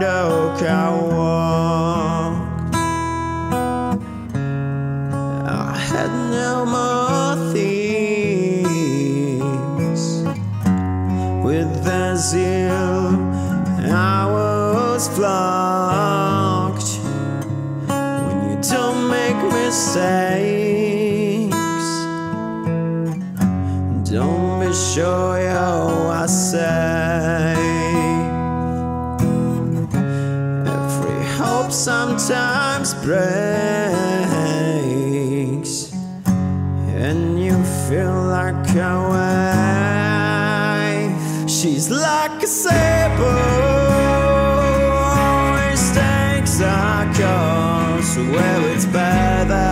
oak I walked. I had no more things. With the zeal I was flocked. When you don't make mistakes, don't be sure you're I say. Every hope sometimes breaks, and you feel like a wave. She's like a sailboat, always takes a course where it's better,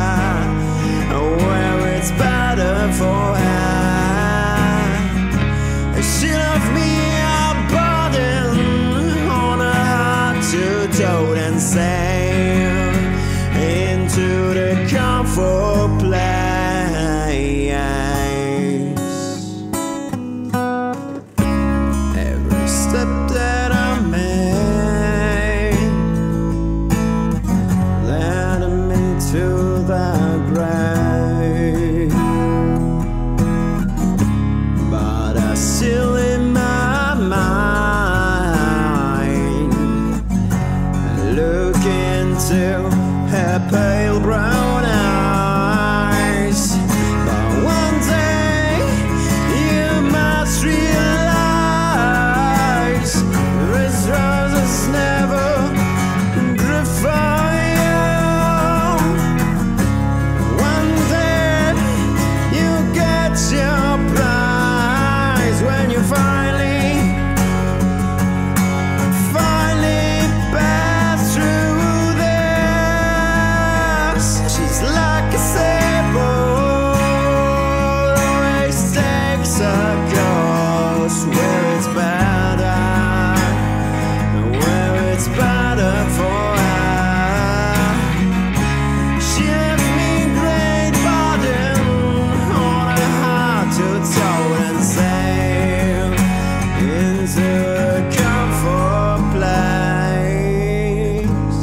where it's better for her. She left me a burden on her heart to tote and sail into the comfort place. Every step that I made led me to the grave, but I still in my mind look into her pale brown eyes. But one day you must realize this roses never grew for you. One day you get your prize when you finally pass through this. She's like a sailboat, always takes a course where it's better, where it's better for her. She left me great burden on her heart to tow and sail into a comfort place.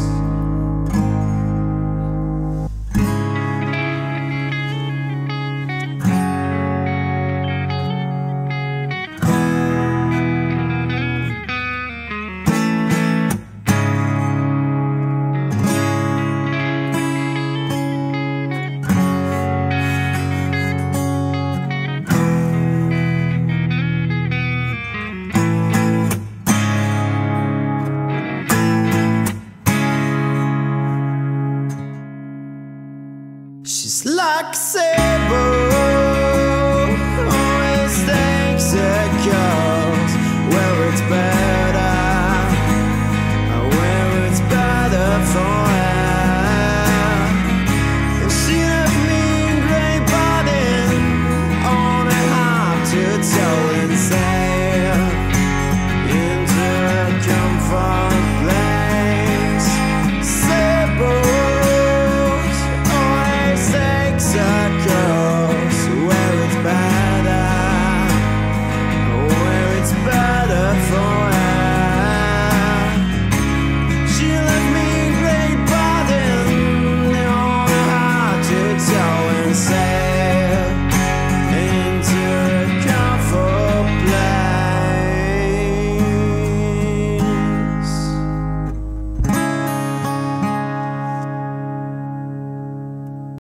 She's like a sailboat,